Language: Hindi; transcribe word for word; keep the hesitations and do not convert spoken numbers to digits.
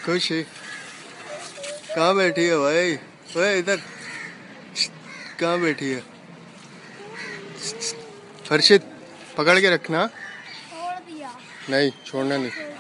खुशी कहाँ बैठी है भाई? ओए इधर कहाँ बैठी है? हर्षित पकड़ के रखना। छोड़ दिया। नहीं छोड़ना नहीं।